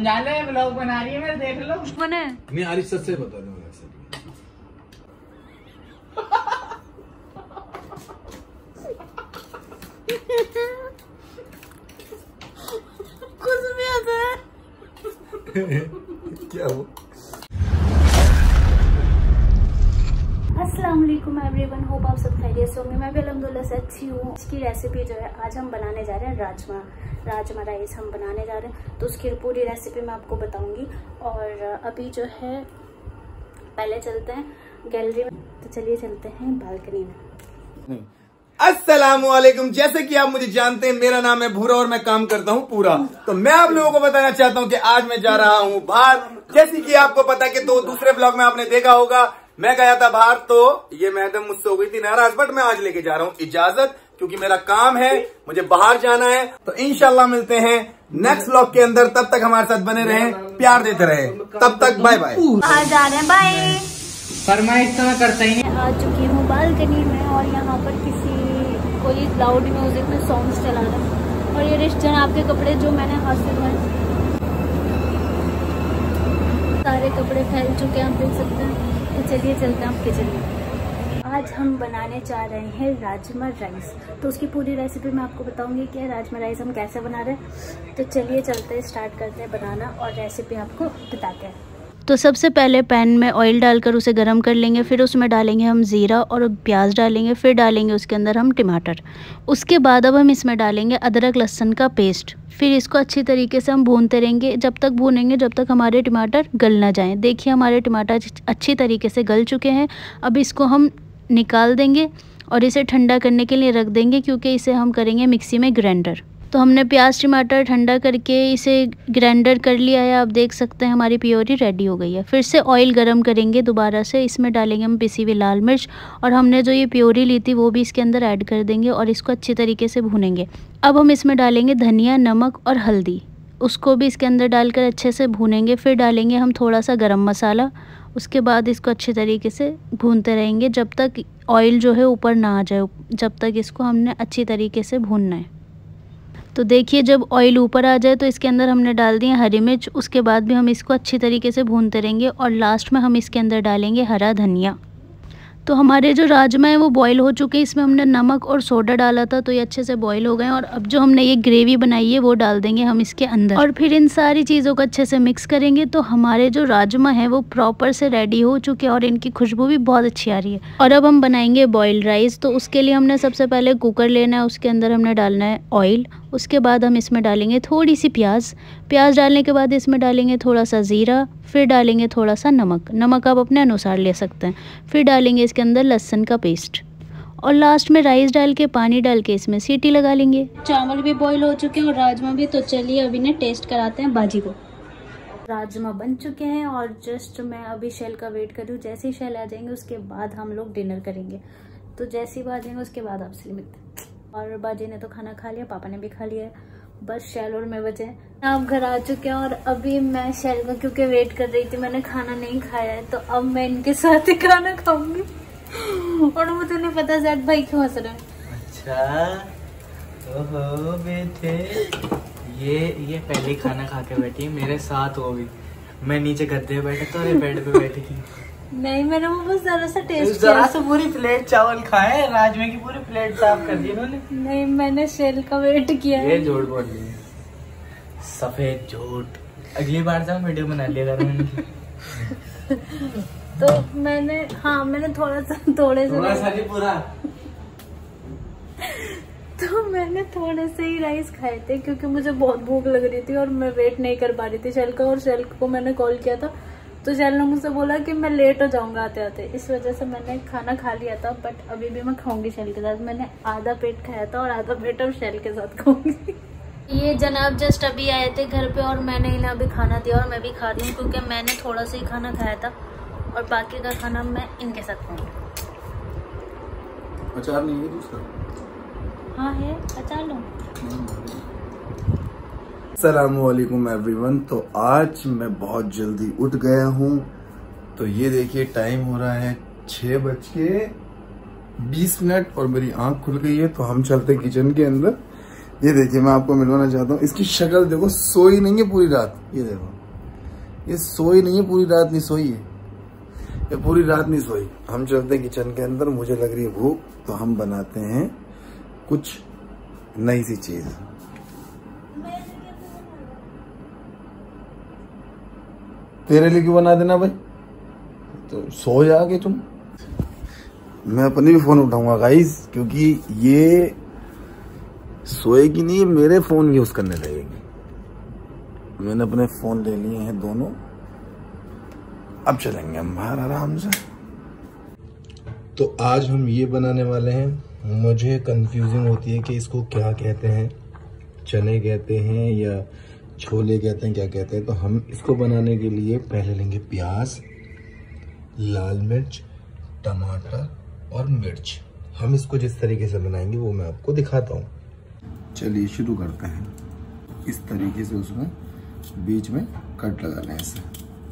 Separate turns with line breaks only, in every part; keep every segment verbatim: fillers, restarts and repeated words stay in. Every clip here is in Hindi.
समझा ले, ब्लॉग बना रही है मेरे, देख लो।
बने
नहीं आरिश सच से बता दो।
कुछ भी आता है
क्या वो?
अस्सलाम वालेकुम एवरीवन, होप आप सब खैरियत से होंगे। मैं भी अल्हम्दुलिल्लाह से अच्छी हूँ। इसकी रेसिपी जो है आज हम बनाने जा रहे हैं राजमा राजमा राइस हम बनाने जा रहे हैं, तो उसकी पूरी रेसिपी मैं आपको बताऊंगी। और अभी जो है पहले चलते हैं गैलरी में, तो चलिए चलते हैं बालकनी में।
अस्सलामुअलैकुम। जैसे कि आप मुझे जानते हैं, मेरा नाम है भूरा और मैं काम करता हूँ पूरा। तो मैं आप लोगों को बताना चाहता हूँ कि आज मैं जा रहा हूँ बाहर। जैसे कि आपको पता है कि दो दूसरे ब्लॉग में आपने देखा होगा, मैं गया था बाहर, तो ये मैडम मुझसे हो गई थी नाराज, बट मैं आज लेके जा रहा हूँ इजाजत, क्योंकि मेरा काम है, मुझे बाहर जाना है। तो इंशाल्लाह मिलते हैं नेक्स्ट ब्लॉग के अंदर। तब तक हमारे साथ बने रहें, प्यार देते रहें। तब तक बाय बाय।
बाहर जा रहे हैं, बाय।
फरमाइश तो मैं करता ही नहीं।
आ चुकी हूँ बालकनी में और यहाँ पर किसी कोई लाउड म्यूजिक में सॉन्ग्स चला रहा है। और ये रिश्तेदार आपके कपड़े जो मैंने हाथ से धोए, सारे कपड़े फैल चुके हैं, आप देख सकते हैं। तो चलिए चलते हैं आप किचन में। आज हम बनाने जा रहे हैं राजमा राइस, तो उसकी पूरी रेसिपी मैं आपको बताऊंगी कि राजमा राइस हम कैसे बना रहे हैं। तो चलिए चलते हैं, स्टार्ट करते हैं बनाना और रेसिपी आपको बताते हैं। तो सबसे पहले पैन में ऑयल डालकर उसे गर्म कर लेंगे, फिर उसमें डालेंगे हम ज़ीरा और प्याज डालेंगे, फिर डालेंगे उसके अंदर हम टमाटर। उसके बाद अब हम इसमें डालेंगे अदरक लहसुन का पेस्ट। फिर इसको अच्छी तरीके से हम भूनते रहेंगे, जब तक भूनेंगे जब तक हमारे टमाटर गल ना जाएं। देखिए हमारे टमाटर अच्छी तरीके से गल चुके हैं। अब इसको हम निकाल देंगे और इसे ठंडा करने के लिए रख देंगे, क्योंकि इसे हम करेंगे मिक्सी में ग्राइंडर। तो हमने प्याज टमाटर ठंडा करके इसे ग्राइंडर कर लिया है। आप देख सकते हैं हमारी प्योरी रेडी हो गई है। फिर से ऑयल गरम करेंगे दोबारा से, इसमें डालेंगे हम पिसी हुई लाल मिर्च, और हमने जो ये प्योरी ली थी वो भी इसके अंदर ऐड कर देंगे और इसको अच्छी तरीके से भूनेंगे। अब हम इसमें डालेंगे धनिया, नमक और हल्दी, उसको भी इसके अंदर डालकर अच्छे से भूनेंगे। फिर डालेंगे हम थोड़ा सा गरम मसाला। उसके बाद इसको अच्छे तरीके से भूनते रहेंगे जब तक ऑयल जो है ऊपर ना आ जाए, जब तक इसको हमने अच्छी तरीके से भूनना है। तो देखिए जब ऑयल ऊपर आ जाए तो इसके अंदर हमने डाल दिए हरी मिर्च। उसके बाद भी हम इसको अच्छी तरीके से भूनते रहेंगे और लास्ट में हम इसके अंदर डालेंगे हरा धनिया। तो हमारे जो राजमा है वो बॉईल हो चुके हैं, इसमें हमने नमक और सोडा डाला था, तो ये अच्छे से बॉईल हो गए। और अब जो हमने ये ग्रेवी बनाई है वो डाल देंगे हम इसके अंदर, और फिर इन सारी चीज़ों को अच्छे से मिक्स करेंगे। तो हमारे जो राजमा है वो प्रॉपर से रेडी हो चुके हैं और इनकी खुशबू भी बहुत अच्छी आ रही है। और अब हम बनाएंगे बॉइल्ड राइस। तो उसके लिए हमने सबसे पहले कुकर लेना है, उसके अंदर हमने डालना है ऑयल। उसके बाद हम इसमें डालेंगे थोड़ी सी प्याज। प्याज डालने के बाद इसमें डालेंगे थोड़ा सा ज़ीरा, फिर डालेंगे थोड़ा सा नमक। नमक आप अपने अनुसार ले सकते हैं। फिर डालेंगे इसके अंदर लहसुन का पेस्ट, और लास्ट में राइस डाल के पानी डाल के इसमें सीटी लगा लेंगे। चावल भी बॉईल हो चुके हैं और राजमा भी। तो चलिए अभी इन्हें टेस्ट कराते हैं बाजी को। राजमा बन चुके हैं और जस्ट मैं अभी शेल का वेट कर रही हूँ। जैसे ही शेल आ जाएंगे उसके बाद हम लोग डिनर करेंगे। तो जैसे ही बाजेंगे उसके बाद आपसे मिलते हैं। और बाजी ने तो खाना खा लिया, पापा ने भी खा लिया है, बस शैल और मैं बचे। आप घर आ चुके हैं और अभी मैं शैल का क्योंकि वेट कर रही थी, मैंने खाना नहीं खाया है, तो अब मैं इनके साथ ही खाना खाऊंगी। और मुझे नहीं पता जैद भाई क्यों हंस रहे हैं।
अच्छा ओहो बेटे, ये ये पहले खाना खा के बैठी है मेरे साथ, वो भी मैं नीचे गद्दे पे बैठा था और ये बेड पे बैठी थी।
नहीं मैंने वो बस जरा सा टेस्ट
जरा सा पूरी प्लेट चावल खाए, राजमा की पूरी प्लेट साफ कर दी इन्होंने।
नहीं मैंने शेल का वेट किया है।
ये झूठ बोल रही है, सफेद झूठ। अगली बार जब वीडियो बना लिया करूंगी।
तो मैंने हाँ मैंने थोड़ा सा थोड़े से
थोड़ा सा नहीं पूरा।
तो मैंने थोड़े से ही राइस खाए थे क्योंकि मुझे बहुत भूख लग रही थी और मैं वेट नहीं कर पा रही थी शेल का। और शेल को मैंने कॉल किया था तो शेल ने मुझसे बोला कि मैं लेट हो जाऊंगा आते आते, इस वजह से मैंने खाना खा लिया था। बट अभी भी मैं खाऊंगी शेल के साथ। मैंने आधा पेट खाया था और आधा पेट अब शेल के साथ खाऊंगी। ये जनाब जस्ट अभी आए थे घर पे और मैंने इन्हें अभी खाना दिया और मैं भी खा रही हूँ क्योंकि मैंने थोड़ा सा ही खाना खाया था और बाकी का खाना मैं इनके साथ खाऊंगी।
अचार नहीं है दूसरा?
हाँ है, अचार लो।
अस्सलामुअलैकुम एवरीवन। तो आज मैं बहुत जल्दी उठ गया हूँ। तो ये देखिए टाइम हो रहा है छह बज के बीस मिनट और मेरी आंख खुल गई है। तो हम चलते किचन के अंदर, ये देखिए, मैं आपको मिलवाना चाहता हूँ। इसकी शक्ल देखो, सोई नहीं है पूरी रात। ये देखो, ये सोई नहीं है पूरी रात, नहीं सोई है ये, पूरी रात नहीं सोई। हम चलते हैं किचन के अंदर, मुझे लग रही है भूख, तो हम बनाते हैं कुछ नई सी चीज। तेरे लिए क्यों बना देना भाई, तो सो जाओगे तुम। मैं अपनी भी फोन उठाऊंगा गाइस, क्योंकि ये सोएगी नहीं, मेरे फोन यूज करने लगेगी। मैंने अपने फोन ले लिए हैं दोनों, अब चलेंगे हम बाहर आराम से। तो आज हम ये बनाने वाले हैं। मुझे कंफ्यूजिंग होती है कि इसको क्या कहते हैं, चने कहते हैं या छोले कहते हैं, क्या कहते हैं। तो हम इसको बनाने के लिए पहले लेंगे प्याज, लाल मिर्च, टमाटर और मिर्च। हम इसको जिस तरीके से बनाएंगे वो मैं आपको दिखाता हूँ। चलिए शुरू करते हैं। इस तरीके से उसमें बीच में कट लगा लें ऐसे।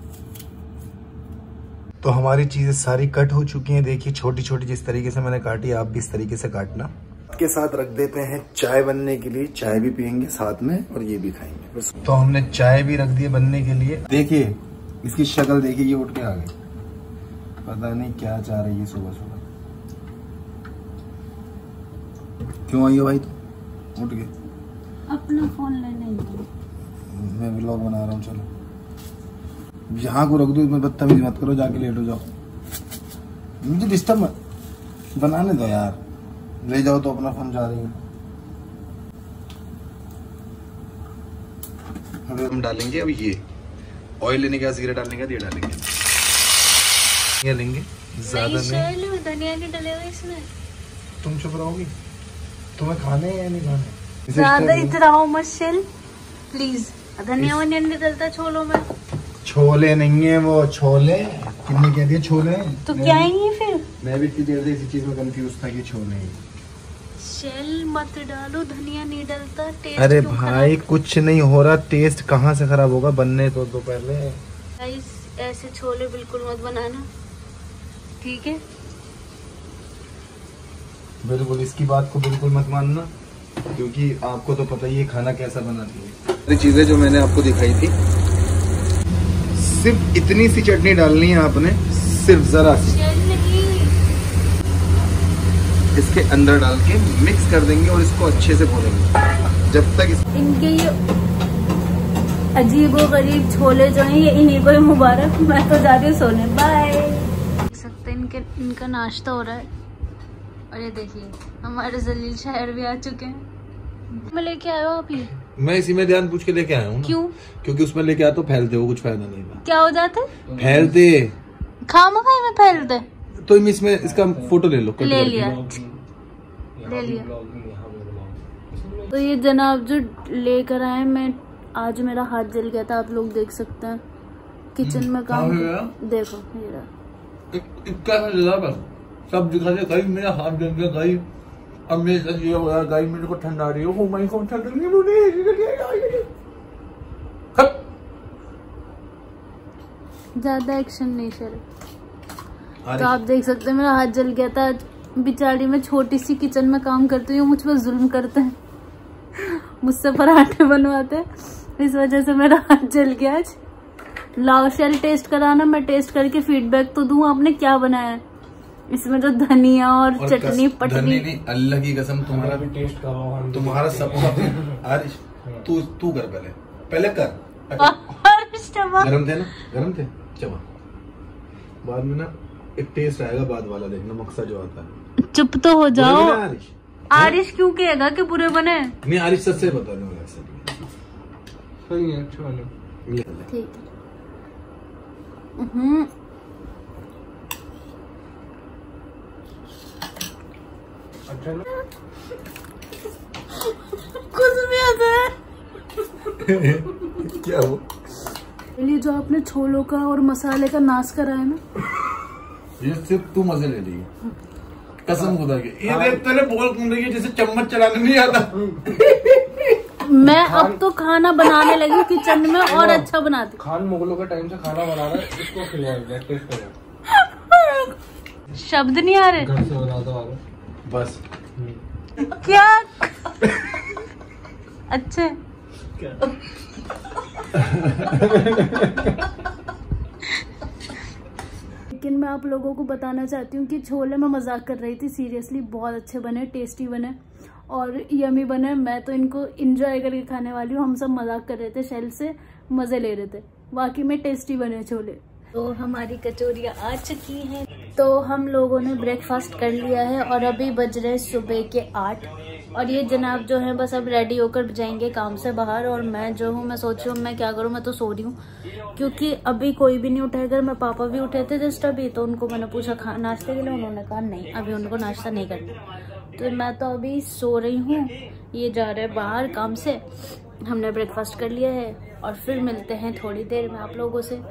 तो हमारी चीजें सारी कट हो चुकी हैं। देखिए छोटी छोटी जिस तरीके से मैंने काटी, आप भी इस तरीके से काटना। के साथ रख देते हैं चाय बनने के लिए, चाय भी पियेंगे साथ में और ये भी खाएंगे। तो हमने चाय भी रख दी है बनने के लिए। देखिए इसकी शक्ल देखिए, ये उठ के आ गई, पता नहीं क्या चाह रही है सुबह सुबह। क्यों आई हो भाई तू, उठ के?
अपना फोन लेने,
मैं व्लॉग बना रहा हूँ। चलो यहाँ को रख दो, इसमें बदतमीजी मत करो, जाके लेट हो जाओ। मुझे डिस्टर्ब मत, बनाने दो यार। ले जाओ तो अपना फोन, जा रही है। हम डालेंगे अब ये ऑयल लेने का, जीरा डालने का, ये डालेंगे, ये लेंगे ज्यादा नहीं।
धनिया नहीं डलेगा इसमें।
तुम चुप रहोगी? तुम्हें खाने या नहीं खाने?
ज्यादा इतराओ मत शेल प्लीज। धनिया वनिया नहीं डलता छोलों में।
छोले नहीं है वो, छोले कितने कह दिए छोले।
तो क्या है ये फिर?
मैं भी इतनी देर से इसी चीज में कंफ्यूज था कि छोले हैं।
शेल मत डालो, धनिया नहीं डलता, टेस्ट
अरे भाई कुछ नहीं हो रहा, टेस्ट कहाँ से खराब होगा, बनने तो दो पहले।
गाइस ऐसे छोले बिल्कुल मत बनाना, ठीक है?
बिल्कुल इसकी बात को बिल्कुल मत मानना, क्योंकि आपको तो पता ही है खाना कैसा बनाती है। ये चीजें जो मैंने आपको दिखाई थी, सिर्फ इतनी सी चटनी डालनी है आपने, सिर्फ जरा सी इसके अंदर डाल के मिक्स कर देंगे और इसको अच्छे से भूनेंगे जब तक इस...
इनके ये अजीबो गरीब छोले जो हैं, ये इन्हीं को ही मुबारक। मैं तो जा रही हूँ सोने, बाय। देख सकते हैं इनके इनका नाश्ता हो रहा है। और ये देखिए हमारे जलील शायर भी आ चुके हैं। मैं लेके आया हूँ आप ये?
मैं इसी में ध्यान पूछ के लेके आया हूँ। क्यों? क्योंकि उसमें लेके आया तो फैलते हो, कुछ फायदा नहीं था। क्या
हो जाते?
फैलते।
खामा खाई में फैलते।
तो इसमें इसका फोटो ले लो।
ले लिया ले लिया। तो ये जनाब जो लेकर आए, मैं आज मेरा हाथ जल गया था, आप लोग देख सकते हैं। किचन में काम देखो,
सब दिखा दे गाइस, मेरा हाथ जल गया गाइस। अब मेरे ये हो रहा गाइस, मेरे को ठंडा आ रही है। ओ माय गॉड, ठंड लग रही है।
ज्यादा एक्शन नहीं सर। तो आप देख सकते हैं मेरा हाथ जल गया था। बेचारी मैं छोटी सी किचन में काम करती हूँ, मुझ पर जुल्म करते हैं, मुझसे पराठे बनवाते हैं, इस वजह से मेरा हाथ जल गया आज। लाओ शेल टेस्ट कराना, मैं टेस्ट करके फीडबैक तो दूं आपने क्या बनाया है। इसमें जो धनिया और, और चटनी पटनी,
अल्लाह की कसम तुम्हारा भी टेस्ट कराओ, तुम्हारा सब आरिश तू तू कर, पहले पहले कर। गरम थे ना, गरम थे चबा, बाद में ना एक टेस्ट आएगा बाद वाला, देखना मकसद जो आता है।
चुप तो हो जाओ। आरिश आरिश क्यों कहेगा कि बुरे बने?
नहीं आरिश सच से बता रहा सही है, अच्छा वाला
ठीक है। हम्म
अच्छा
कुछ भी आता है।
क्या हो?
ये जो आपने छोलों का और मसाले का नाश करा है ना,
ये सिर्फ तू मजे ले रही है, कसम खुदा के। ये देख तेरे बोल घूम रही है जैसे चम्मच चलाने नहीं आता।
मैं अब तो खाना बनाने लगी किचन में, और अच्छा बनाती।
खान मुगलों का टाइम से खाना बना रहा है, इसको खिलाएगा, टेस्ट करेगा।
शब्द नहीं आ रहे।
घर से बना दो बस।
क्या अच्छे लेकिन मैं आप लोगों को बताना चाहती हूँ कि छोले में मजाक कर रही थी, सीरियसली बहुत अच्छे बने, टेस्टी बने और यमी बने। मैं तो इनको इंजॉय करके खाने वाली हूँ। हम सब मजाक कर रहे थे, शेल से मजे ले रहे थे, वाकई में टेस्टी बने छोले। तो हमारी कचौरियाँ आ चुकी हैं। तो हम लोगों ने ब्रेकफास्ट कर लिया है और अभी बज रहे सुबह के आठ और ये जनाब जो है बस अब रेडी होकर जाएंगे काम से बाहर। और मैं जो हूँ मैं सोच रही हूँ मैं क्या करूँ, मैं तो सो रही हूँ क्योंकि अभी कोई भी नहीं उठा। अगर मैं पापा भी उठे थे जस्ट अभी, तो उनको मैंने पूछा खा नाश्ते के लिए, उन्होंने कहा नहीं अभी उनको नाश्ता नहीं करना। तो मैं तो अभी सो रही हूँ, ये जा रहे हैं बाहर काम से। हमने ब्रेकफास्ट कर लिया है और फिर मिलते हैं थोड़ी देर में आप लोगों से।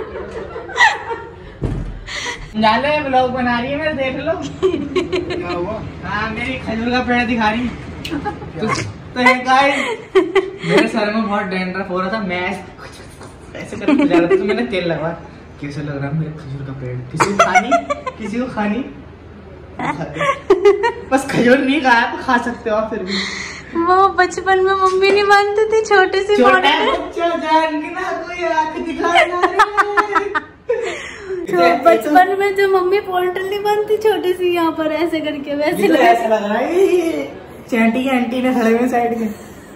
जाले ब्लॉग बना रही है मेरे, देख लो। क्या हुआ? हाँ मेरी खजूर का पेड़ दिखा रही तो, तो है गाइस मेरे सर में बहुत डैंड्रफ हो रहा था, मैं ऐसे करके जा रहा था तो मैंने तेल लगवा। कैसे लग रहा है मेरे खजूर का पेड़? किसी को खानी किसी को खानी बस खजूर नहीं खाया तो खा सकते हो आप फिर भी।
वो बचपन में मम्मी नहीं मानती थी, छोटे से
छोटा बच्चा जान के ना कोई आंख दिखा
तो बचपन में जो मम्मी पॉइंटर नहीं बनती छोटी सी यहाँ पर ऐसे करके, वैसे
तो ऐसा लग रहा है चैंटी की आंटी ने खड़े हुए साइड में।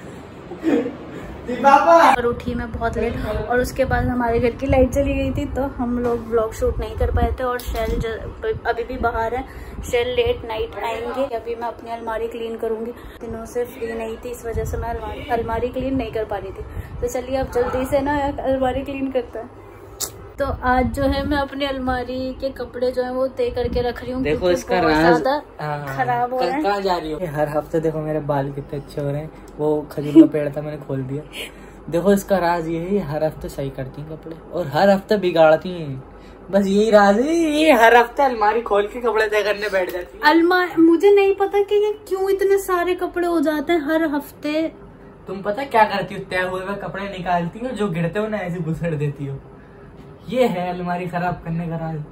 और उठी मैं बहुत लेट और उसके बाद हमारे घर की लाइट चली गई थी तो हम लोग व्लॉग शूट नहीं कर पाए थे। और शेल अभी भी बाहर है, शेल लेट नाइट आएंगे। अभी मैं अपनी अलमारी क्लीन करूंगी, दिनों से फ्री नहीं थी इस वजह से मैं अलमारी अलमारी क्लीन नहीं कर पा रही थी। तो चलिए अब जल्दी से ना अलमारी क्लीन करते हैं। तो आज जो है मैं अपनी अलमारी के कपड़े जो है वो तय करके रख रही हूँ।
देखो इसका राज
खराब हो रहा है।
कहाँ जा रही हो? हर हफ्ते देखो मेरे बाल कितने अच्छे हो रहे हैं। वो खजूर का पेड़ था मैंने खोल दिया। देखो इसका राज ये है, हर हफ्ते सही करती हैं कपड़े और हर हफ्ते बिगाड़ती हैं। बस यही राज है, ये हर हफ्ते अलमारी खोल के कपड़े तय करने बैठ जाती है।
अलमारी मुझे नहीं पता कि ये क्यों इतने सारे कपड़े हो जाते हैं हर हफ्ते।
तुम पता क्या करती हो? तय हुए हुए कपड़े निकालती हो, जो गिरते हो ना ऐसे घुसड़ देती हो। ये है अलमारी खराब करने का राज।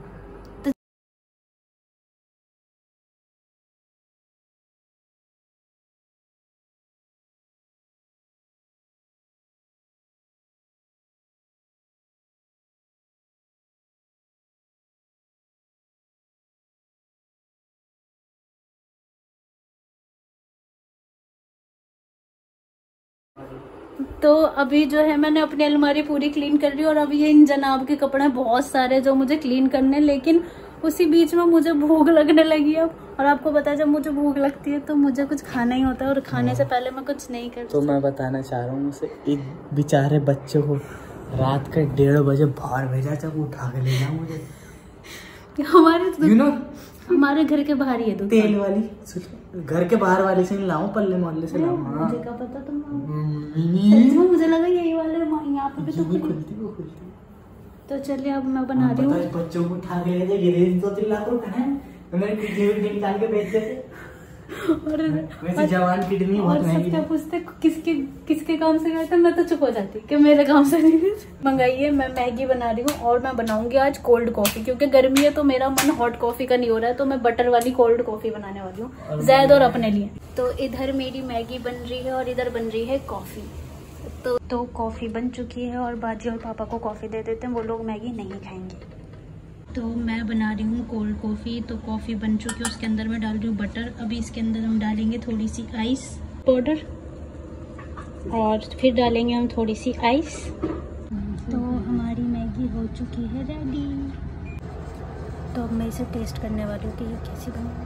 तो अभी जो है मैंने अपनी अलमारी पूरी क्लीन कर ली और अभी ये इन जनाब के कपड़े बहुत सारे जो मुझे क्लीन करने, लेकिन उसी बीच में मुझे भूख लगने लगी अब। और आपको पता है जब मुझे भूख लगती है तो मुझे कुछ खाना ही होता है और खाने से पहले मैं कुछ नहीं करती।
तो मैं बताना चाह रहा हूँ उसे, एक बेचारे बच्चे को रात के डेढ़ बजे बाहर भेजा, जब उठा के ले जाओ मुझे।
हमारे
you know?
हमारे घर के बाहर ही है दूध
तेल वाली, घर के बाहर वाले से लाऊं, पल्ले मोहल्ले से लाऊं?
मुझे क्या पता तुम सच में, मुझे लगा यही वाले यहाँ पे भी तो
खुलती वो खुलती।
तो चलिए अब मैं बना रही हूँ।
बच्चों को उठा के ले जाए, दो तीन लाख रुपए है, मेरे किडनी निकाल के बेच देते।
और
वैसे जवान किडनी बहुत महंगी है।
पूछते किसके किसके काम से गए थे, मैं तो चुप हो जाती कि मेरे काम से नहीं मंगाइए। मैं मैगी बना रही हूँ और मैं बनाऊंगी आज कोल्ड कॉफी, क्योंकि गर्मी है तो मेरा मन हॉट कॉफी का नहीं हो रहा है, तो मैं बटर वाली कोल्ड कॉफी बनाने वाली हूँ जैद और अपने लिए। तो इधर मेरी मैगी बन रही है और इधर बन रही है कॉफी। तो तो कॉफी बन चुकी है और बाजी और पापा को कॉफी दे देते हैं, वो लोग मैगी नहीं खाएंगे। तो मैं बना रही हूँ कोल्ड कॉफ़ी। तो कॉफ़ी बन चुकी है, उसके अंदर मैं डाल रही हूँ बटर। अभी इसके अंदर हम डालेंगे थोड़ी सी आइस पाउडर और फिर डालेंगे हम थोड़ी सी आइस। तो हमारी मैगी हो चुकी है रेडी। तो अब मैं इसे टेस्ट करने वाली हूँ कि ये कैसी बनी।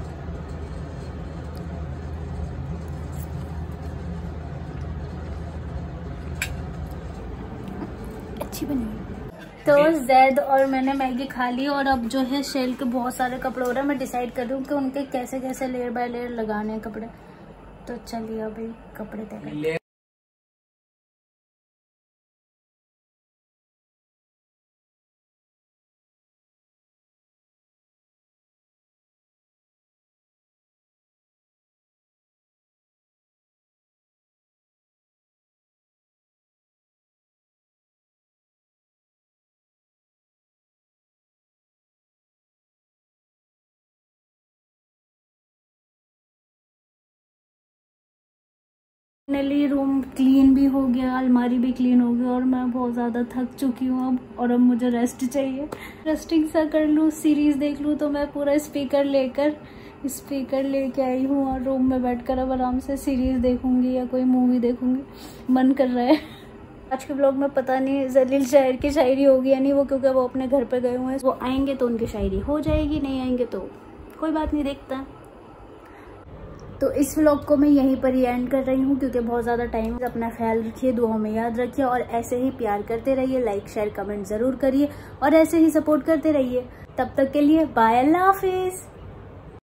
अच्छी बनी। तो जैद और मैंने मैगी खा ली और अब जो है शेल के बहुत सारे कपड़े हो रहे हैं। मैं डिसाइड कर रही हूँ कि उनके कैसे कैसे लेयर बाय लेयर लगाने हैं कपड़े। तो चलिए अभी कपड़े तय करते हैं। फाइनली रूम क्लीन भी हो गया, अलमारी भी क्लीन हो गया और मैं बहुत ज़्यादा थक चुकी हूँ अब, और अब मुझे रेस्ट चाहिए। रेस्टिंग सा कर लूँ, सीरीज़ देख लूँ। तो मैं पूरा स्पीकर लेकर स्पीकर लेके आई हूँ और रूम में बैठकर अब आराम से सीरीज़ देखूँगी या कोई मूवी देखूँगी, मन कर रहा है। आज के ब्लॉग में पता नहीं जलील शायर की शायरी होगी या नहीं, वो क्योंकि वो अपने घर पे गए हुए हैं। वो आएंगे तो उनकी शायरी हो जाएगी, नहीं आएंगे तो कोई बात नहीं, देखता। तो इस व्लॉग को मैं यहीं पर ही एंड कर रही हूँ क्योंकि बहुत ज़्यादा टाइम है। अपना ख्याल रखिए, दुआओं में याद रखिए और ऐसे ही प्यार करते रहिए। लाइक शेयर कमेंट ज़रूर करिए और ऐसे ही सपोर्ट करते रहिए। तब तक के लिए बाय, अल्लाह हाफिज़।